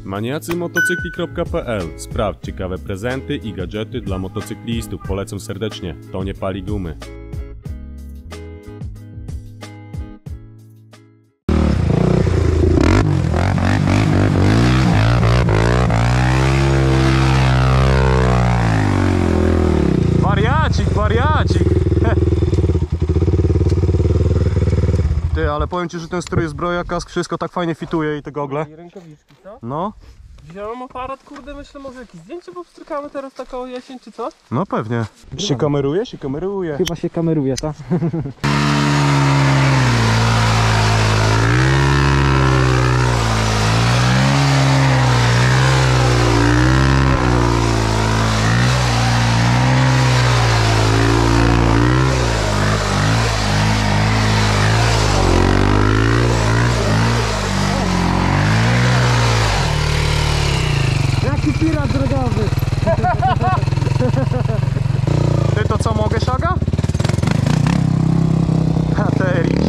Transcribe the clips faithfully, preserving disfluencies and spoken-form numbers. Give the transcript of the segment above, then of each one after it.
Maniacy motocykli kropka pe el. Sprawdź ciekawe prezenty i gadżety dla motocyklistów. Polecam serdecznie. To nie pali gumy. Wariacik, wariacik! Ty, ale powiem ci, że ten strój, zbroja, kask, wszystko tak fajnie fituje i te gogle. I rękawiczki, co? No. Wziąłem aparat, kurde, myślę, może jakieś zdjęcie powstrzykamy teraz taką jesień, czy co? No pewnie. Się kameruje? Się kameruje. Chyba się kameruje, tak? Pirat drogowy. Ty to co, mogę, Szaga? Ha, te Eriki.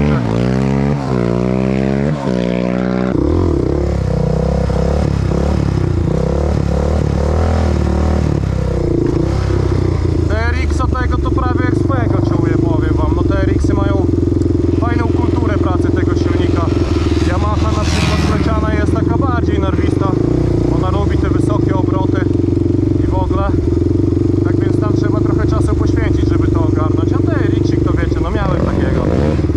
Te Eriksa tego to prawie jak swojego czuję, powiem wam. No te Eriksy mają fajną kulturę pracy tego silnika. Yamaha na przykład pleciana jest taka bardziej nerwista. Ona lubi te wysokie obroty i w ogóle. Tak więc tam trzeba trochę czasu poświęcić, żeby to ogarnąć. A te Eriksik to wiecie, no miałem takiego.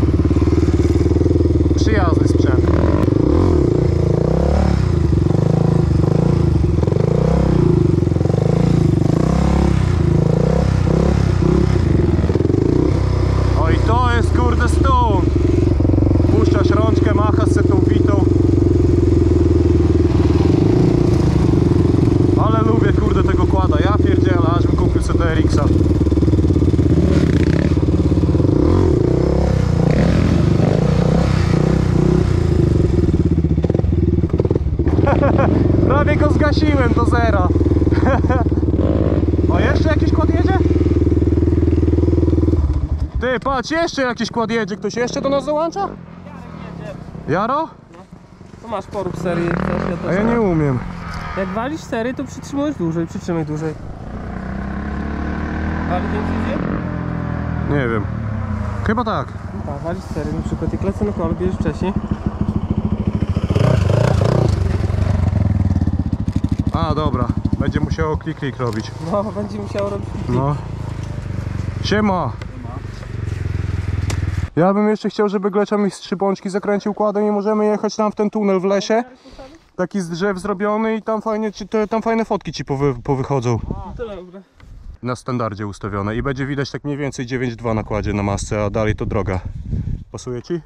Przyjazny sprzęt. O i to jest kurde stół. Puszczasz rączkę, machasz se tą witą. Ale lubię kurde tego kłada, ja pierdzielę, aż bym kupił sobie D R X-a. Prawie go zgasiłem do zera. O, jeszcze jakiś kład jedzie? Ty, patrz, jeszcze jakiś kład jedzie. Ktoś jeszcze do nas dołącza? Jarek jedzie. Jaro? No. To masz porób serii. A ja nie umiem. Jak walisz serii, to przytrzymujesz dłużej, przytrzymaj dłużej. Wali więcej? Nie wiem. Chyba tak. No tak, walisz serii, na przykład jak lecę na kole, bierzesz wcześniej. A, dobra. Będzie musiało klik klik robić. No, będzie musiał robić klik. No. Siema. Ja bym jeszcze chciał, żeby Glecza mi z trzy bączki zakręcił kładem i możemy jechać tam w ten tunel w lesie. Taki z drzew zrobiony i tam fajnie, ci, te, tam fajne fotki ci powy, powychodzą. No to dobra. Na standardzie ustawione i będzie widać tak mniej więcej dziewięć dwa na kładzie na masce, a dalej to droga. Pasuje ci?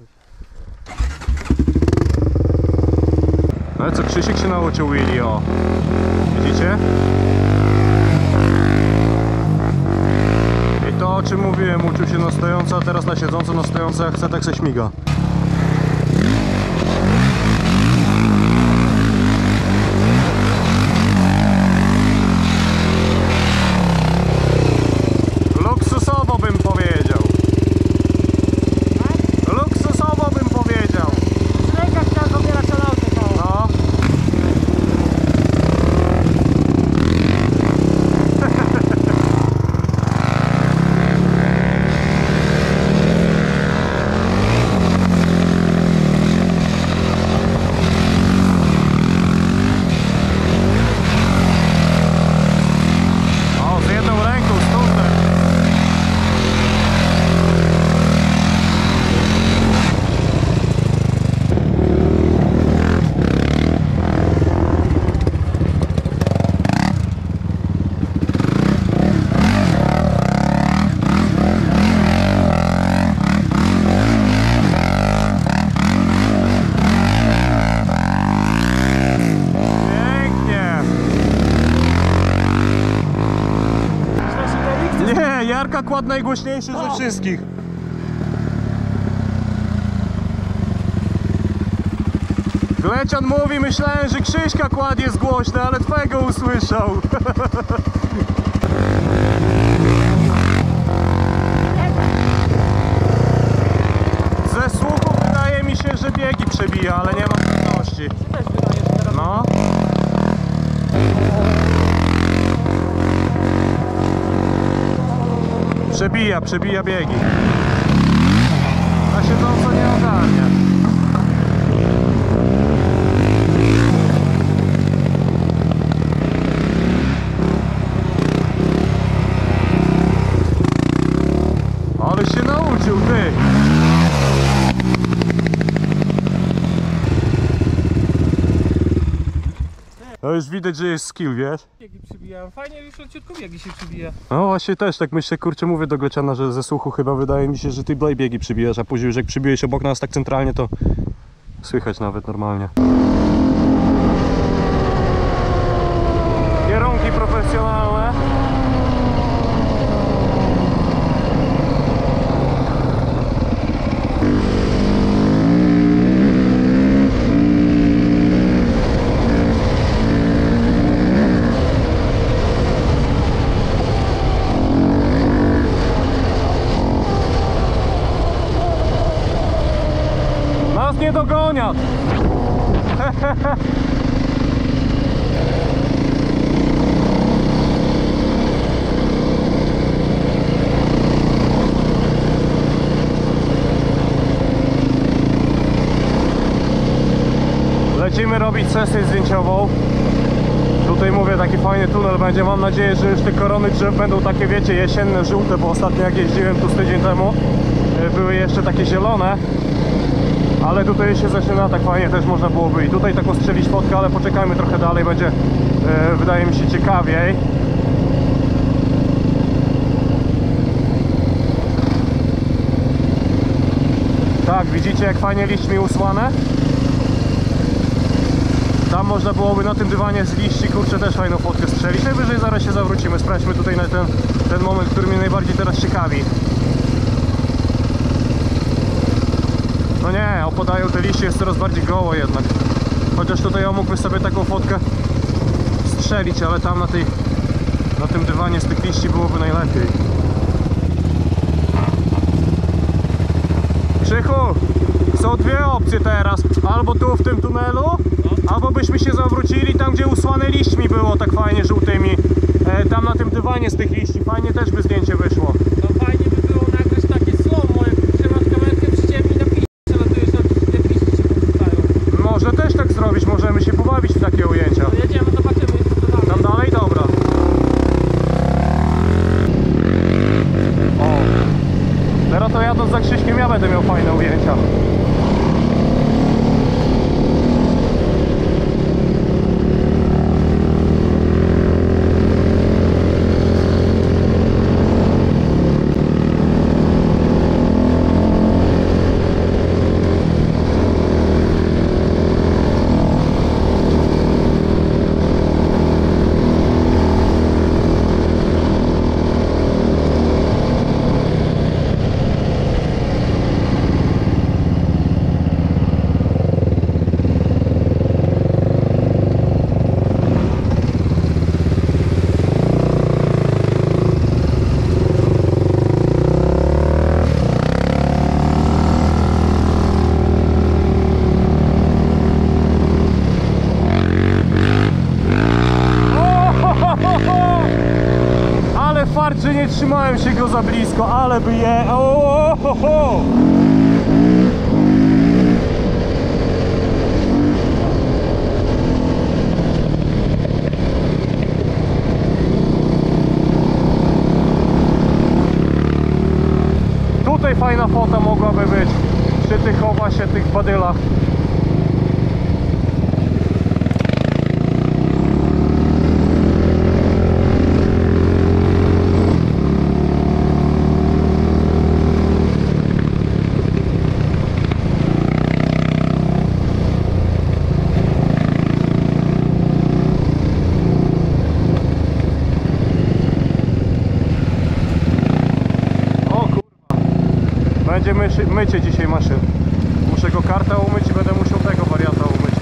No ale co, Krzysiek się nauczył wheelie, o. Widzicie? I to, o czym mówiłem, uczył się na stojąco, a teraz na siedząco, na stojąco, jak chce, tak se śmiga. Luksusowo bym powiedział. Luksusowo bym powiedział. Ręka chciała zabierać na auto. No. O, z jedną ręką, stówę. Nie, Jarka kład najgłośniejszy ze wszystkich. Glecian mówi, myślałem, że Krzyśka kład jest głośny, ale twojego usłyszał. Ze słuchu wydaje mi się, że biegi przebija, ale nie mam pewności. Ty też wydajesz teraz No. Przebija, przebija biegi. Na siedząco nie ogarnia. Ale się nauczył, ty! No już widać, że jest skill, wiesz? Biegi przybijałem. Fajnie już leciutko biegi się przybija. No właśnie też tak myślę, kurczę, mówię do Gleciana, że ze słuchu chyba wydaje mi się, że ty blej biegi przybijasz, a później już jak przybijesz obok nas tak centralnie, to słychać nawet normalnie. Kierunki profesjonalne. Nas nie dogonią! Lecimy robić sesję zdjęciową. Tutaj mówię, taki fajny tunel będzie. Mam nadzieję, że już te korony drzew będą takie, wiecie, jesienne, żółte, bo ostatnio jak jeździłem tu z tydzień temu, były jeszcze takie zielone. Ale tutaj się zaczyna tak fajnie, też można byłoby i tutaj tak ostrzelić fotkę, ale poczekajmy trochę dalej, będzie, e, wydaje mi się, ciekawiej. Tak, widzicie, jak fajnie liśćmi usłane? Tam można byłoby na tym dywanie z liści, kurczę, też fajną fotkę strzelić. Najwyżej zaraz się zawrócimy, sprawdźmy tutaj na ten, ten moment, który mnie najbardziej teraz ciekawi. No nie, opadają te liście, jest coraz bardziej goło jednak. Chociaż tutaj ja mógłbym sobie taką fotkę strzelić, ale tam na tej, na tym dywanie z tych liści byłoby najlepiej. Krzychu, są dwie opcje teraz. Albo tu w tym tunelu, albo byśmy się zawrócili tam, gdzie usłane liśćmi było tak fajnie żółtymi. E, tam na tym dywanie z tych liści, fajnie też by zdjęcie wyszło. No fajnie by było nagrać takie slow-mo, jak trzymasz kamerkę przy ziemi na piście, latujesz na te liście się porzucają. Może też tak zrobić, możemy się pobawić w takie ujęcia. No jedziemy, zobaczymy jeszcze to dalej. Tam dalej? Dobra. O, teraz to jadąc za Krzyśkiem ja będę miał fajne ujęcia. Fart, że nie trzymałem się go za blisko, ale by je... O, ho, ho. Tutaj fajna fota mogłaby być przy tych właśnie tych badylach. Będzie mycie, mycie dzisiaj maszyn. Muszę go kartę umyć i będę musiał tego wariata umyć.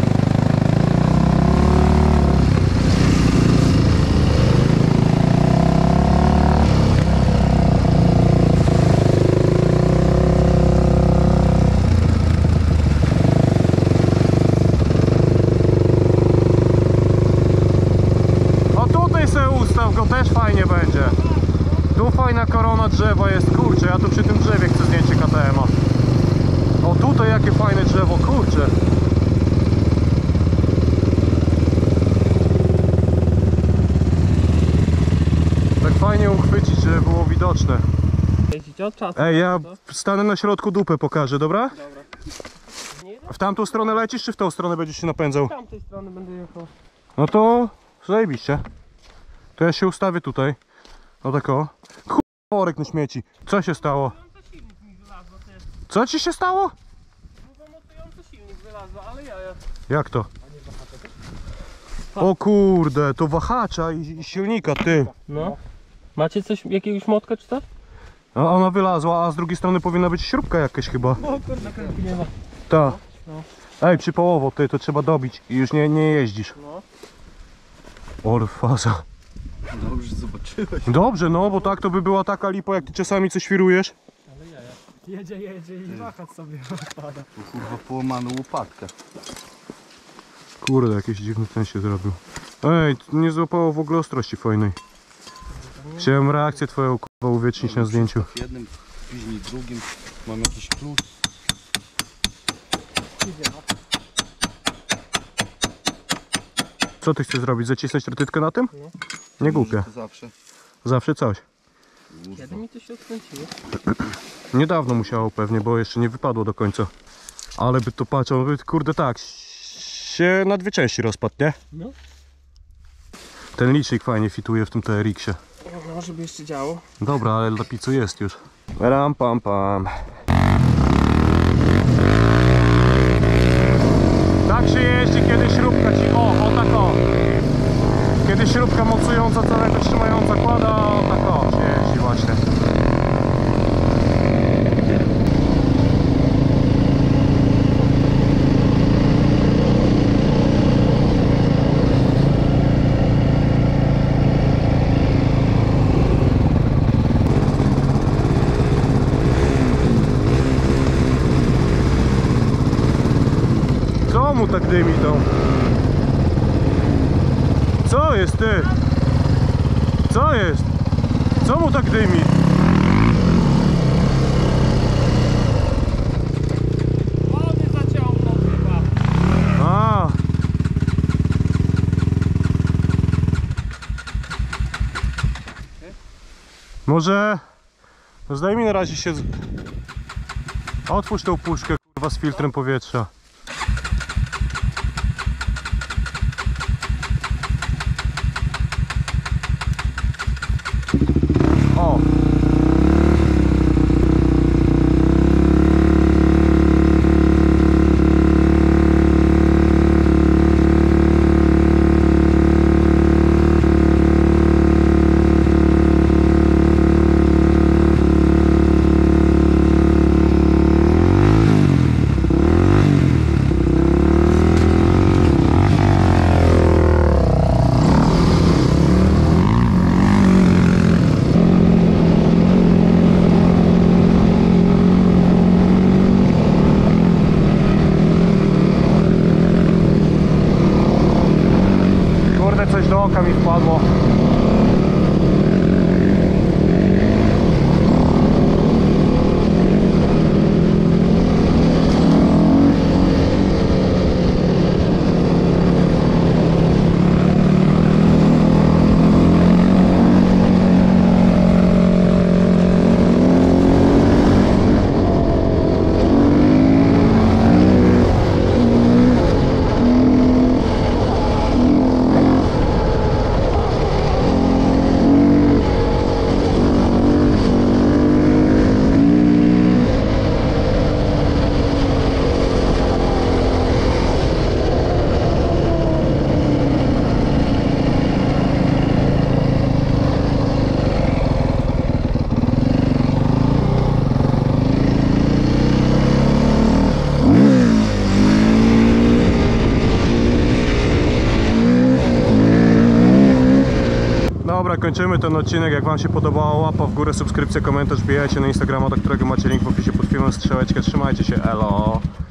strona drzewa jest, kurczę, ja tu przy tym drzewie chcę zdjęcie K T M-a. O, tutaj jakie fajne drzewo, kurczę. Tak fajnie uchwycić, żeby było widoczne. Jeździcie od czasu. Ej, ja stanę na środku, dupę pokażę, dobra? Dobra. Nie, W tamtą stronę lecisz, czy w tą stronę będziesz się napędzał? z tamtej strony będę jechał. No to zajebiście. To ja się ustawię tutaj. No tak o. Chuj, worek na śmieci. Co się stało? Mocująca silnik mi wylazła też. Co ci się stało? Długo mocująca silnik wylazła, ale ja, ja. Jak to? O kurde, to wahacza i, i silnika, ty. No. Macie coś, jakiegoś motka czy coś? A ona wylazła, a z drugiej strony powinna być śrubka jakaś chyba. O kurde, nakrętki nie ma. Ta. No. Ej, przypołowo, ty, to trzeba dobić i już nie, nie jeździsz. No. Ole faza. Dobrze zobaczyłeś. Dobrze, no, bo tak to by była taka lipa, jak ty czasami coś świrujesz. Ale ja, ja. Jedzie, jedzie i wahacz sobie odpada. To kurwa połamano łopatkę. Kurde, jakiś dziwny ten się zrobił. Ej, nie złapało w ogóle ostrości fajnej. Chciałem reakcję twoją kurwa uwiecznić na zdjęciu. W jednym, później w drugim. Mam jakiś klucz. Co ty chcesz zrobić? Zacisnąć trotytkę na tym? No. Nie głupie. To zawsze. Zawsze coś. Kiedy mi to się odkręciło? Niedawno musiało pewnie, bo jeszcze nie wypadło do końca. Ale by to patrzał, by, kurde tak, się na dwie części rozpadł, nie? No. Ten licznik fajnie fituje w tym T R X-ie. No, żeby jeszcze działo. Dobra, ale dla pizzu jest już. Ram pam pam. Tak się jeździ, kiedy śrubka ci... O, o tak o. Kiedy śrubka mocująca, całego trzymająca kłada, o tak o się jeździ właśnie. Co mu tak dymi tą? Co jest ty? Co jest? Co mu tak dymi? Wody zaciągnął chyba. A. Może... No zdejmij na razie się... Z... Otwórz tą puszkę kurwa z filtrem powietrza. O! Kurde, coś do oka mi wpadło. Dobra, kończymy ten odcinek. Jak wam się podobało, łapa w górę, subskrypcja, komentarz, wbijajcie na Instagrama, do którego macie link w opisie pod filmem, strzałeczkę, trzymajcie się, elo!